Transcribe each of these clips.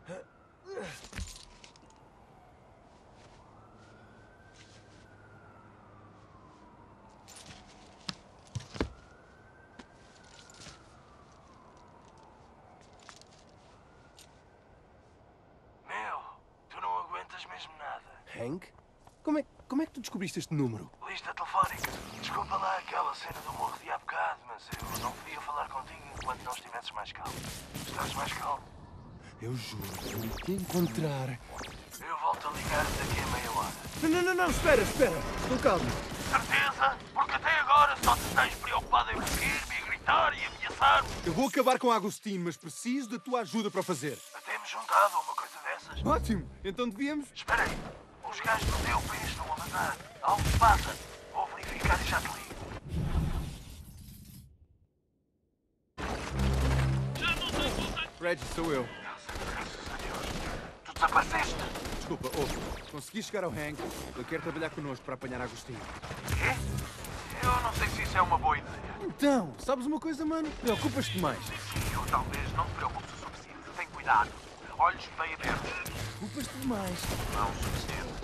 Hank? Como é que tu descobriste este número? Lista telefónica. Desculpa lá aquela cena do morro de há bocado, mas eu não podia falar contigo enquanto não estivesses mais calmo. Estás mais calmo? Eu juro que vou te encontrar. Eu volto a ligar-te daqui a meia hora. Não, espera. Estou calmo. Certeza? Porque até agora só te tens preocupado em perseguir-me e gritar e ameaçar-me. Eu vou acabar com Agostinho, mas preciso da tua ajuda para o fazer. Até me juntado a uma coisa dessas. Ótimo! Então devíamos... Espera aí. Os gajos do teu país estão a matar. Algo se passa. Vou verificar e já te ligo. Reggie, sou eu. Graças a Deus. Tu desapareceste. Desculpa, ouve. Se conseguir chegar ao Hank, ele quer trabalhar connosco para apanhar Agostinho. Quê? Eu não sei se isso é uma boa ideia. Então, sabes uma coisa, mano? Preocupas-te mais. Sim, eu talvez não me preocupe o suficiente. Tem cuidado. Olhos bem abertos. Preocupas-te demais. Não o suficiente.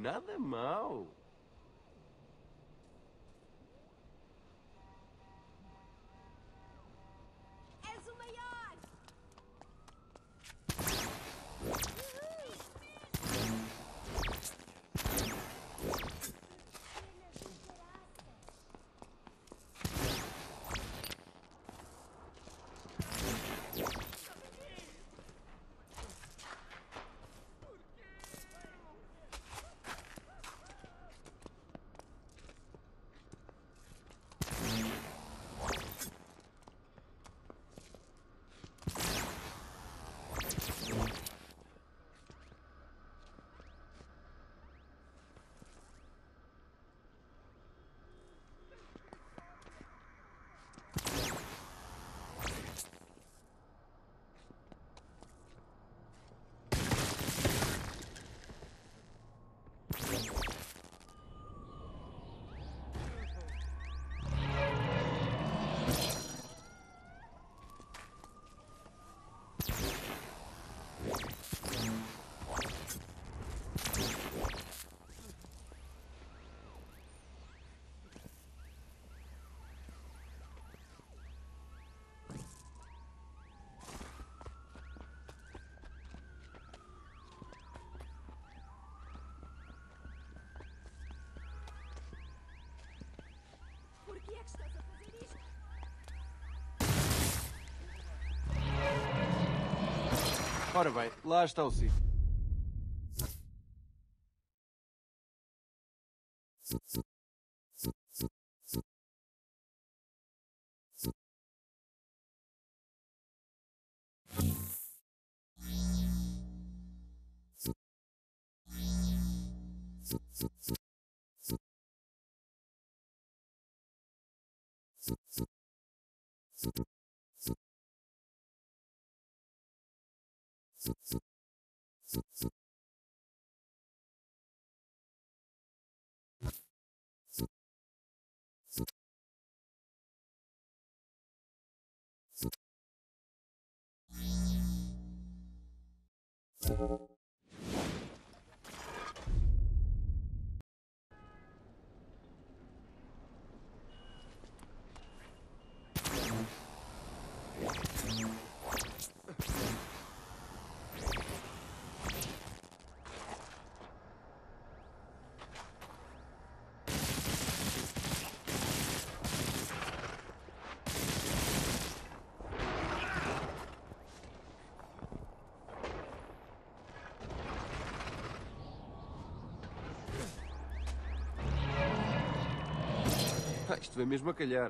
nada mau. És o maior! Por que é que estás a fazer isto? Ora bem, lá está o sítio. Isto vem mesmo a calhar.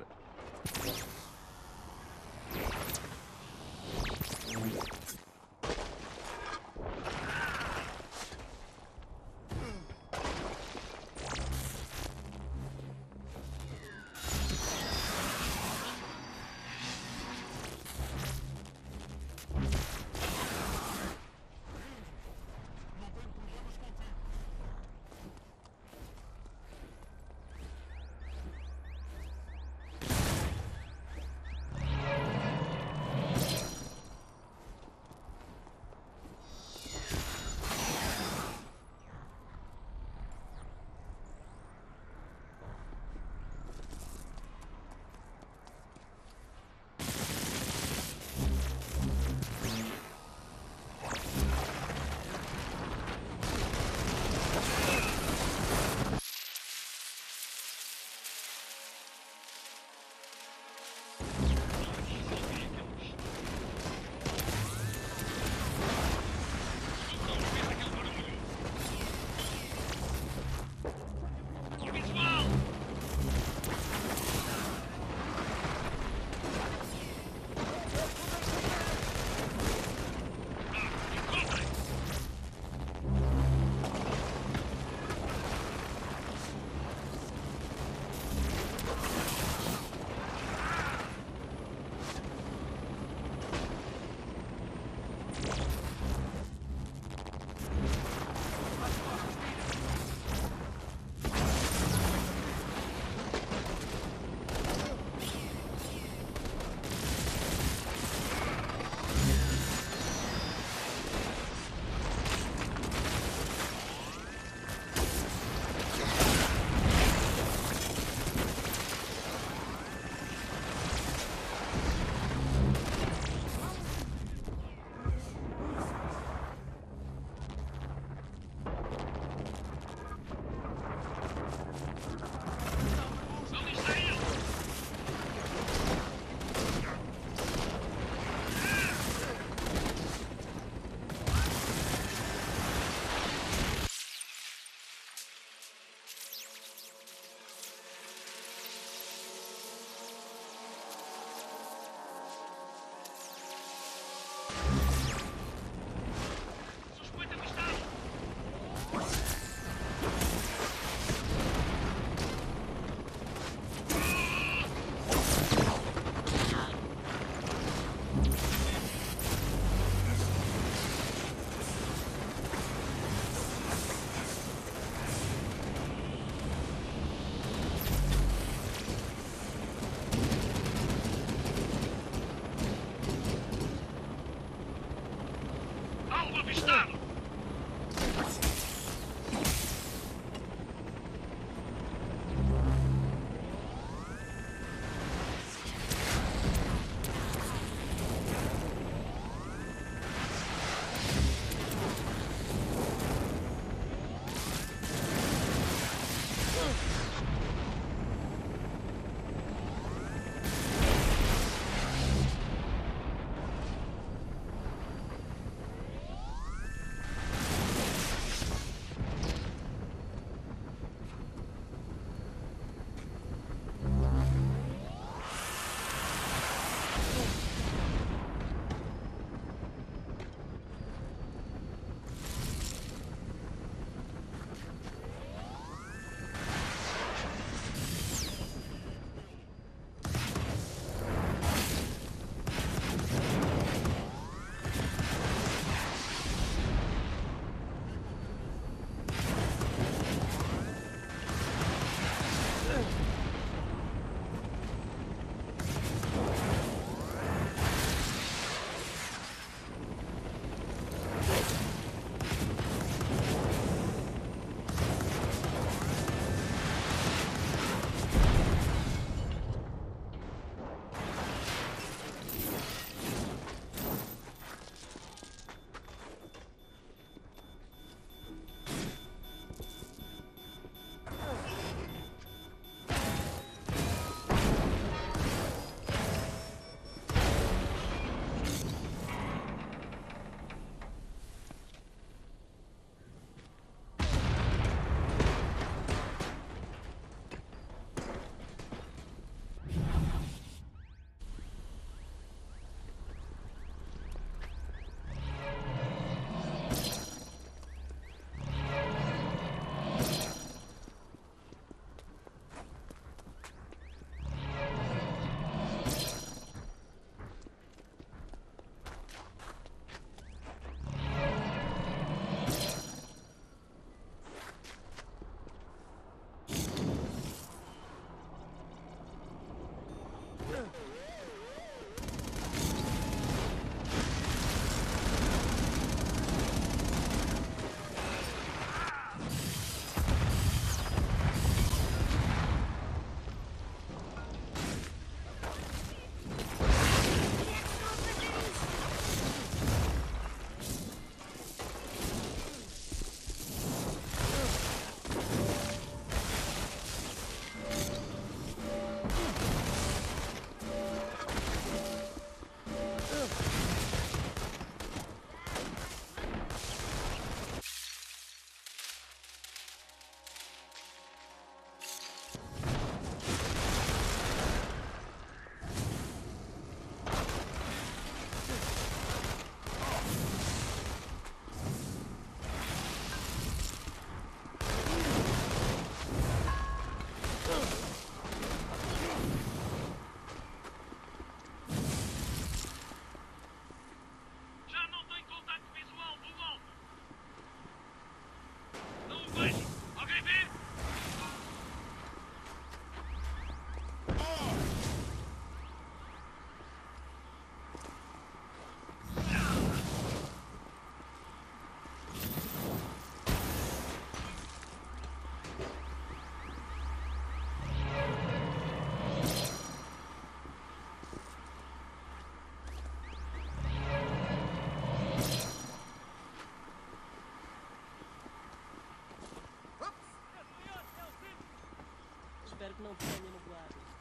Espero que não tenha magoado.